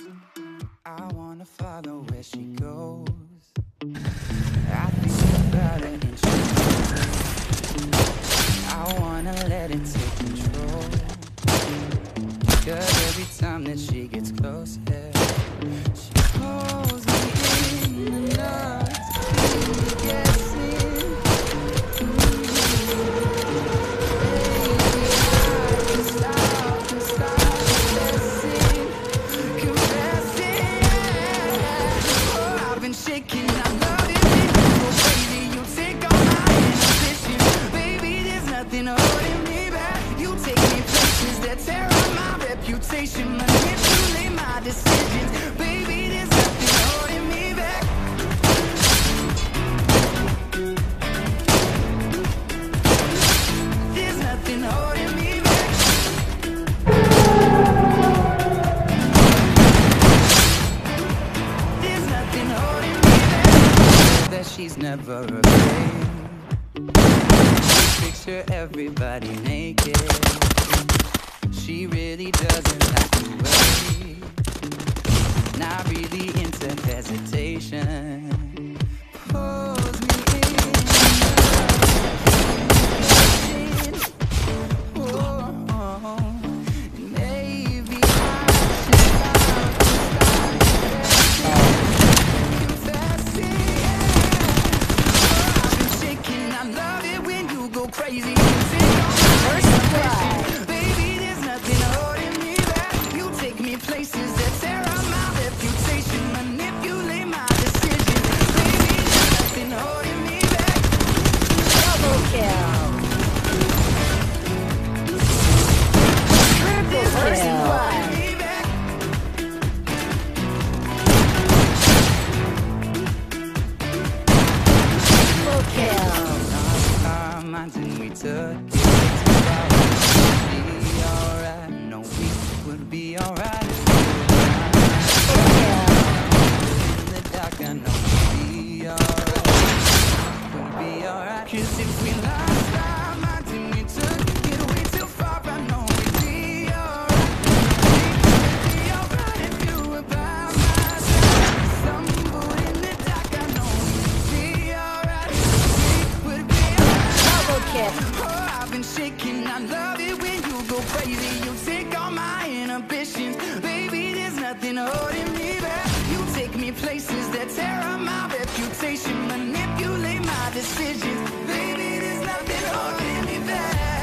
I wanna follow where she goes. I think about her and she I wanna let it take control. 'Cause every time that she gets close, yeah, she pulls me in the nuts, guessing. Baby, I can stop confessing, confessing. Oh, I've been shaking, I love it when you go crazy. You take all my inhibitions. Baby, there's nothing holding me back. You take me places that tear up my reputation, manipulate my decisions. Baby, there's nothing holding me back. There's nothing holding me back. There's nothing holding me back. That she's never afraid. Picture everybody naked. She really doesn't like to wait. Not really into hesitation. Pulls me in. Oh, maybe I should stop confessing. I've been shaking. I love it when you go crazy. You take all my inhibitions. Baby, there's nothing holding me back. You take me places that tear up my reputation, manipulate my decisions. Baby, there's nothing holding me back. Double kill. Triple There's nothing kill. holding me back. Triple kill. Our minds and we took it to our be alright. No, we would be alright. In the dark, I know we'd be alright. We'd be alright. 'Cause if we lost our minds and we took it way too far, I know we'd be alright. We'd be alright if you were by my side. Stumbled in the dark, I know we'd be alright. We would be alright. Double kill. Oh, I've been shaking. I love it when you go crazy. You take all my inhibitions. Baby, there's nothing holding me back. You take me places that tear up my reputation, manipulate my decisions. Baby, there's nothing holding me back.